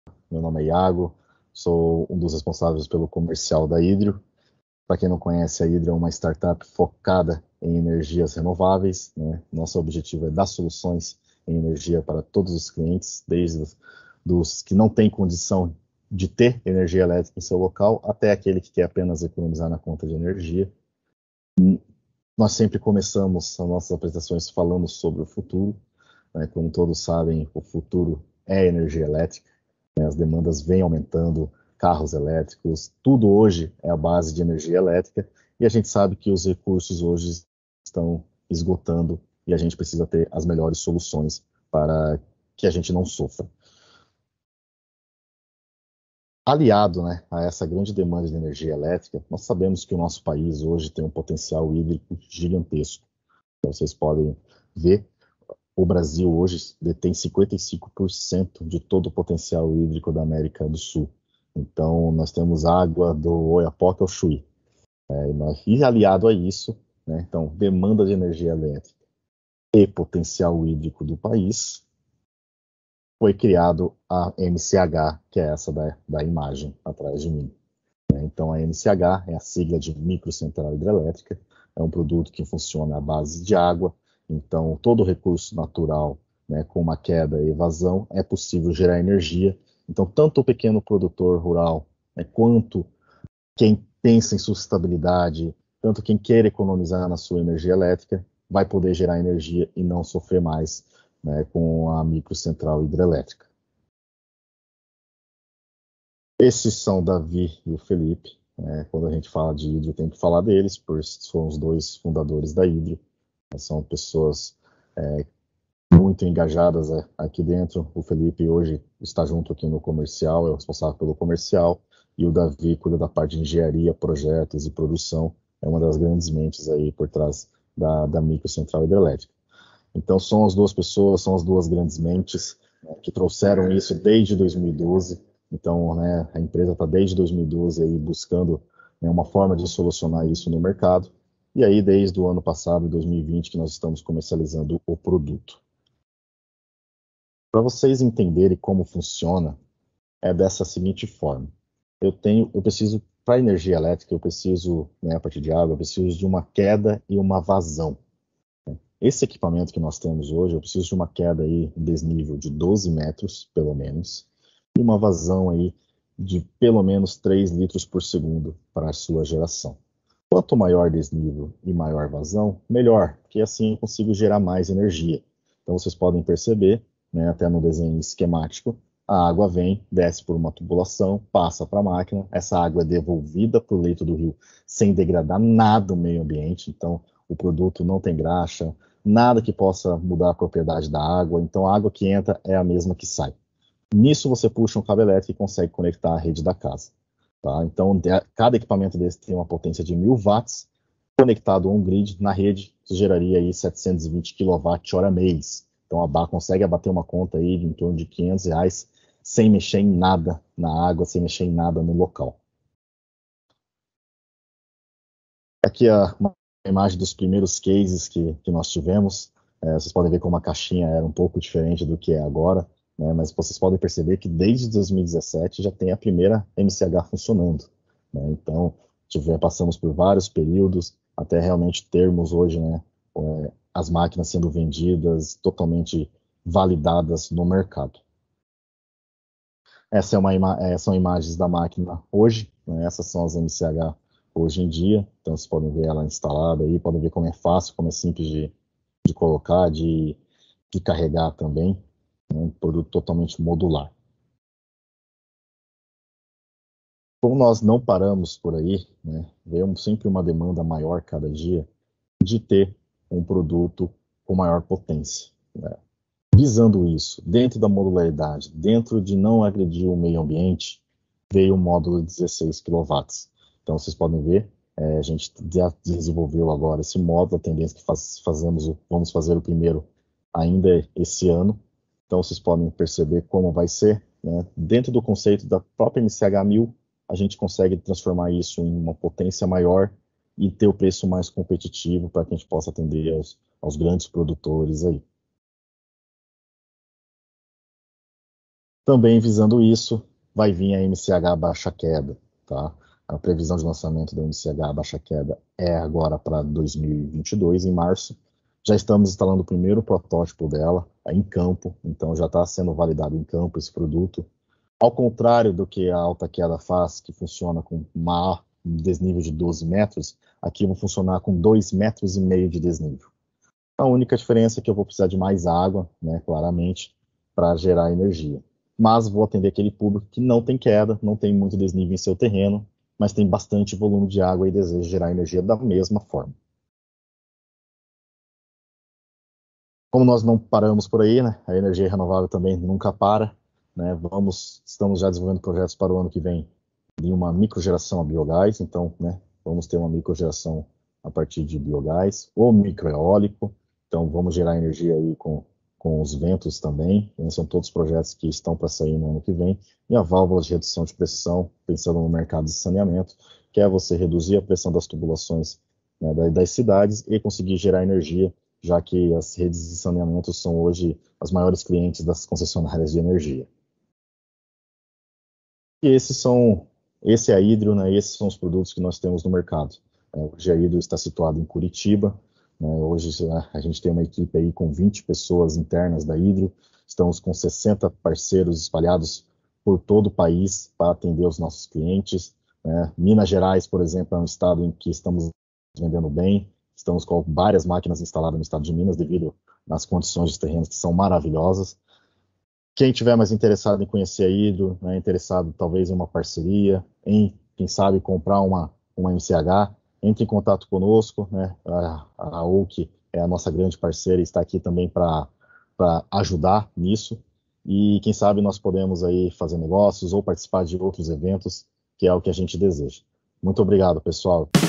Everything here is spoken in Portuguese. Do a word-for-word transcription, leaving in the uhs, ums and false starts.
meu nome é Iago, sou um dos responsáveis pelo comercial da Hydrio. Para quem não conhece, a Hydrio é uma startup focada em energias renováveis, né? Nosso objetivo é dar soluções em energia para todos os clientes, desde os dos que não têm condição de ter energia elétrica em seu local, até aquele que quer apenas economizar na conta de energia. Nós sempre começamos as nossas apresentações falando sobre o futuro, né? Como todos sabem, o futuro é energia elétrica, né? As demandas vêm aumentando, carros elétricos, tudo hoje é a base de energia elétrica, e a gente sabe que os recursos hoje estão esgotando e a gente precisa ter as melhores soluções para que a gente não sofra. Aliado, né, a essa grande demanda de energia elétrica, nós sabemos que o nosso país hoje tem um potencial hídrico gigantesco. Então, vocês podem ver, o Brasil hoje detém cinquenta e cinco por cento de todo o potencial hídrico da América do Sul. Então, nós temos água do Oiapoque ao Chuí. É, e, nós, e aliado a isso, né, então, demanda de energia elétrica e potencial hídrico do país, foi criado a M C H, que é essa da, da imagem atrás de mim. Então, a M C H é a sigla de microcentral hidrelétrica, é um produto que funciona à base de água, então todo recurso natural, né, com uma queda e evasão, é possível gerar energia. Então, tanto o pequeno produtor rural, né, quanto quem pensa em sustentabilidade, tanto quem quer economizar na sua energia elétrica, vai poder gerar energia e não sofrer mais, né, com a microcentral hidrelétrica. Esses são o Davi e o Felipe. Né? Quando a gente fala de Hydrio, tem que falar deles, pois são os dois fundadores da Hydrio. São pessoas é, muito engajadas é, aqui dentro. O Felipe hoje está junto aqui no comercial, é o responsável pelo comercial, e o Davi cuida da parte de engenharia, projetos e produção. É uma das grandes mentes aí por trás da, da microcentral hidrelétrica. Então são as duas pessoas, são as duas grandes mentes, né, que trouxeram isso desde dois mil e doze. Então, né, a empresa está desde dois mil e doze aí buscando, né, uma forma de solucionar isso no mercado. E aí, desde o ano passado, dois mil e vinte, que nós estamos comercializando o produto. Para vocês entenderem como funciona, é dessa seguinte forma. Eu tenho, eu preciso, para energia elétrica, eu preciso, né, a partir de água, eu preciso de uma queda e uma vazão. Esse equipamento que nós temos hoje, eu preciso de uma queda aí, um desnível de doze metros, pelo menos, e uma vazão aí de pelo menos três litros por segundo para a sua geração. Quanto maior desnível e maior vazão, melhor, porque assim eu consigo gerar mais energia. Então vocês podem perceber, né, até no desenho esquemático, a água vem, desce por uma tubulação, passa para a máquina, essa água é devolvida para o leito do rio sem degradar nada o meio ambiente, então o produto não tem graxa, nada que possa mudar a propriedade da água, então a água que entra é a mesma que sai. Nisso você puxa um cabo elétrico e consegue conectar a rede da casa. Tá? Então cada equipamento desse tem uma potência de mil watts, conectado a um grid na rede, isso geraria aí setecentos e vinte quilowatt-hora mês. Então a B A consegue abater uma conta aí de em torno de quinhentos reais sem mexer em nada na água, sem mexer em nada no local. Aqui é uma imagem dos primeiros cases que, que nós tivemos. É, vocês podem ver como a caixinha era um pouco diferente do que é agora, né? Mas vocês podem perceber que desde dois mil e dezessete já tem a primeira M C H funcionando. Né? Então, tiver, passamos por vários períodos até realmente termos hoje, né, é, as máquinas sendo vendidas, totalmente validadas no mercado. Essa é uma ima é, são imagens da máquina hoje, né? Essas são as M C H hoje em dia, então vocês podem ver ela instalada aí, podem ver como é fácil, como é simples de, de colocar, de, de carregar também, né? Um produto totalmente modular. Como nós não paramos por aí, né, vemos sempre uma demanda maior cada dia de ter um produto com maior potência. Né? Visando isso, dentro da modularidade, dentro de não agredir o meio ambiente, veio o módulo de dezesseis quilowatts. Então, vocês podem ver, é, a gente já desenvolveu agora esse módulo, a tendência que faz, fazemos, vamos fazer o primeiro ainda esse ano. Então, vocês podem perceber como vai ser. Né? Dentro do conceito da própria M C H mil, a gente consegue transformar isso em uma potência maior e ter o preço mais competitivo para que a gente possa atender aos, aos grandes produtores aí. Também visando isso, vai vir a M C H baixa queda, tá? A previsão de lançamento da M C H baixa queda é agora para dois mil e vinte e dois, em março. Já estamos instalando o primeiro protótipo dela em campo, então já está sendo validado em campo esse produto. Ao contrário do que a alta queda faz, que funciona com uma, um desnível de doze metros, aqui vai funcionar com dois metros e meio de desnível. A única diferença é que eu vou precisar de mais água, né, claramente, para gerar energia. Mas vou atender aquele público que não tem queda, não tem muito desnível em seu terreno, mas tem bastante volume de água e deseja gerar energia da mesma forma. Como nós não paramos por aí, né, a energia renovável também nunca para, né, vamos, estamos já desenvolvendo projetos para o ano que vem de uma microgeração a biogás, então, né, vamos ter uma microgeração a partir de biogás ou microeólico, então vamos gerar energia aí com, com os ventos também, né, são todos projetos que estão para sair no ano que vem, e a válvula de redução de pressão, pensando no mercado de saneamento, que é você reduzir a pressão das tubulações, né, das cidades e conseguir gerar energia, já que as redes de saneamento são hoje as maiores clientes das concessionárias de energia. E esses são, esse é a Hydro, né, esses são os produtos que nós temos no mercado. É, hoje a Hydro está situada em Curitiba, né, hoje né, a gente tem uma equipe aí com vinte pessoas internas da Hydro, estamos com sessenta parceiros espalhados por todo o país para atender os nossos clientes. Né. Minas Gerais, por exemplo, é um estado em que estamos vendendo bem, estamos com várias máquinas instaladas no estado de Minas devido às condições de terrenos que são maravilhosas. Quem tiver mais interessado em conhecer a Hydro, né, interessado talvez em uma parceria, em, quem sabe, comprar uma, uma M C H, entre em contato conosco, né, a, a O C é a nossa grande parceira e está aqui também para ajudar nisso, e quem sabe nós podemos aí fazer negócios ou participar de outros eventos, que é o que a gente deseja. Muito obrigado, pessoal.